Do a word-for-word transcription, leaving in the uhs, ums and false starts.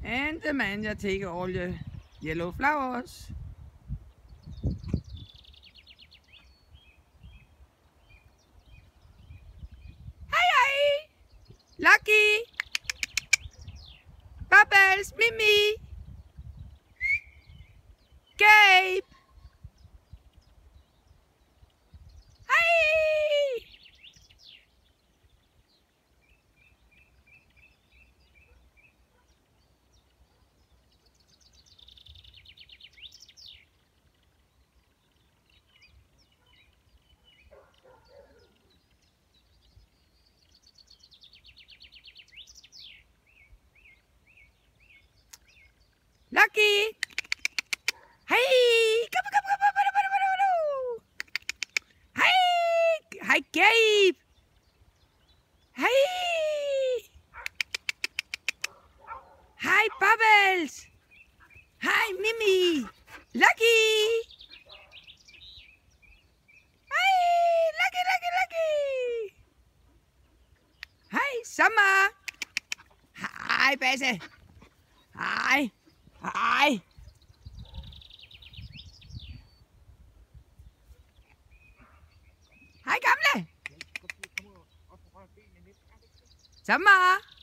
And the manager take all the yellow flowers. Hi, hi! Lucky! Bubbles, Mimi! Gabe! Hi! Lucky! Hey! Come, come, come, come, come, come, come. Hey! Hi, Gabe! Hey! Hi, Bubbles! Hi, Mimi! Lucky! Hi! Lucky, lucky, lucky! Hi, Summer! Hej, Basse! Hej! Hej! Hej, gamle! Summer!